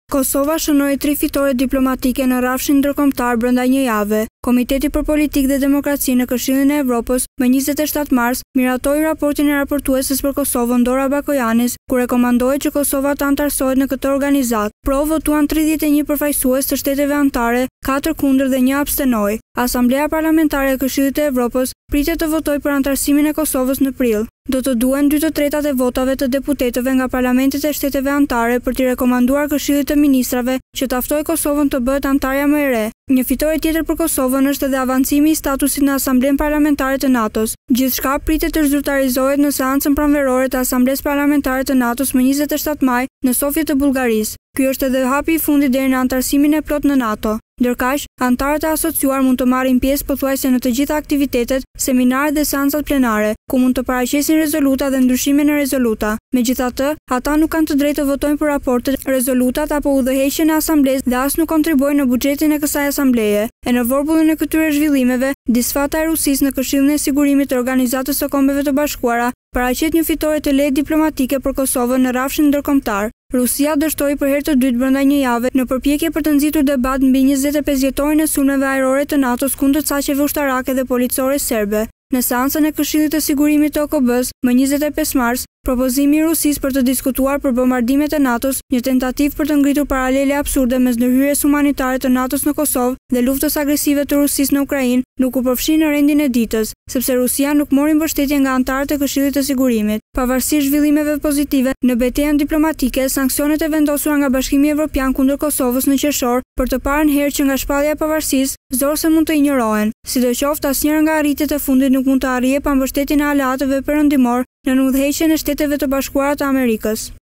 Kosova shënoi 3 fitore diplomatike në rrafshin ndërkombëtar brenda një jave. Komiteti për Politikë dhe Demokraci në Këshillin e Evropës më 27 mars miratoi raportin e raportueses për Kosovën Dora Bakojanis, ku rekomandoi që Kosova të antarësohet në këtë organizatë. Pro votuan 31 përfaqësues të shteteve anëtare, 4 kundër dhe 1 abstenoi. Asamblea Parlamentare e Këshillit të Evropës pritet të votojë për antarësimin e Kosovës në prill. Do të duhen 2/3 e votave të deputetëve nga parlamentet e shteteve anëtare për t'i rekomanduar Këshillit të Ministrave që të ftojë Kosovën të bëhet antarja më e re. Një fitore tjetër për Kosovën është edhe avancimi i statusit në Asamblenë Parlamentare të NATO-s. Gjithçka pritet të zyrtarizohet në seancën pranverore të Asamblesë Parlamentare të NATO-s më 27 maj në Sofje të Bullgarisë. Ky është edhe hapi i fundit deri në antarësimin e plot në NATO. Ndërkaq, antarët e asociuar mund të marrin pjesë pothuajse në të gjitha aktivitetet, seminaret dhe seancat plenare, ku mund të paraqesin rezoluta dhe ndryshime në rezoluta. Megjithatë, ata nuk kanë të drejtë të votojnë për raportet, rezolutat apo udhëheqjen e asamblesë dhe as nuk kontribuojnë në buxhetin e kësaj asambleje. E në vorbullin e këtyre zhvillimeve, disfata e Rusisë në Këshillin e Sigurimit të Organizatës së Kombeve të Bashkuara paraqet një fitore të lehtë diplomatike për Kosovën në rrafshin ndërkombëtar. Rusia dështoi për herë të dytë brenda një jave në përpjekje për të nxitur debat mbi 25 vjetorin e sulmeve ajrore të NATO-s kundër saqeve ushtarake dhe policore serbe. Në seancën e Këshillit të Sigurimit të OKB-s më 25 mars, propozimi i Rusisë për të diskutuar për bombardimet e NATO-s, një tentativë për të ngritur paralele absurde mes ndërhyrjes humanitare të NATO-s në Kosovë dhe luftës agresive të Rusisë në Ukrainë, nuk u përfshi në rendin e ditës, sepse Rusia nuk mori mbështetje nga anëtarët e Këshillit të Sigurimit. Pavarësisht zhvillimeve pozitive në betejën diplomatike, sanksionet e vendosura nga Bashkimi Evropian kundër Kosovës në qershor për të parën herë që nga shpallja e pavarësisë zorse mund të injorohen. Sidoqoftë, asnjëra nga arritjet e fundit nuk mund të arrijë pa mbështetjen e aleatëve perëndimor në udhëheqjen e Shteteve të Bashkuara të Amerikës.